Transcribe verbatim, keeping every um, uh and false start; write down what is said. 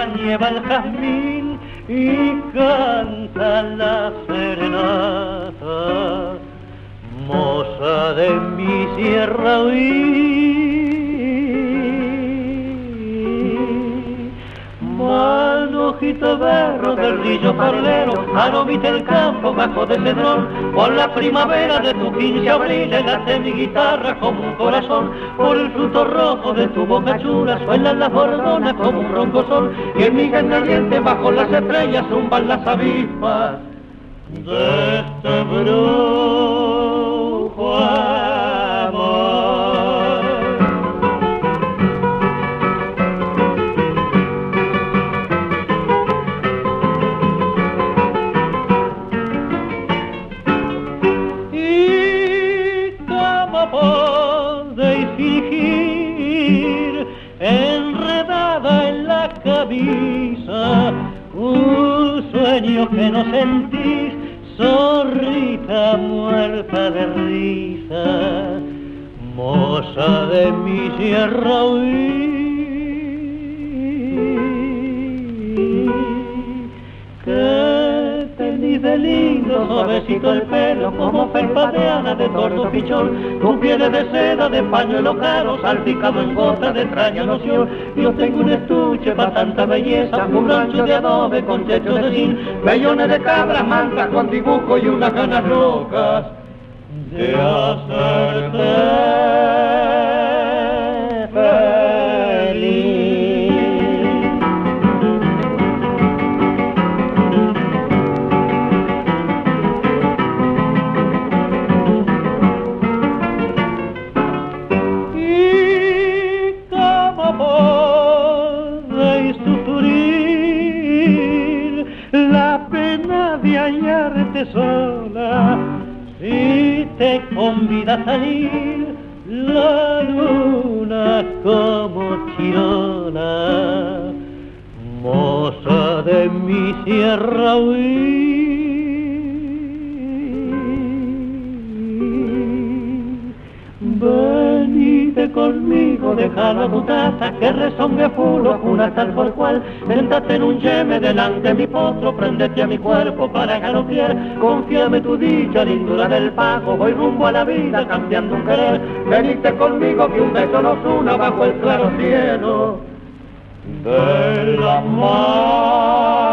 la nieva el jazmín y canta la serenata. Moza de mi sierra huí, manojito berro del rillo parlero, aromita el campo bajo de cedrón, por la primavera de tu quince abriles late mi guitarra como un corazón, por el fruto rojo de tu boca chula suenan las bordonas como un ronco sol, y en mi caliente bajo las estrellas zumban las avispas de este brujo amor. Y cómo podéis fingir enredada en la camisa un sueño que no sentís, zorrita muerta de risa, moza de mi sierra huí. Que tenís de lindo, suavecito el pelo, como felpa de ana de tordo pichón, tu piel de seda de pañuelo caro, salpicado en gotas de extraña noción. Yo tengo un estuche para tanta belleza, un rancho de adobe con techo de zinc, vellones de cabra, mantas con dibujo y unas ganas locas de hacerte feliz. Y cómo podéis sufrir la pena de hallarte sola, si te convida a salir la luna como chirona, moza de mi sierra huí. Venite conmigo, déjalo a tu taza, que rezongue fulo, una tal por cual. Séntate en un yeme delante de mi potro, prendete a mi cuerpo para galopear. Confíame tu dicha, lindura del pago, voy rumbo a la vida cambiando un querer. Venite conmigo que un beso nos una bajo el claro cielo de la mar.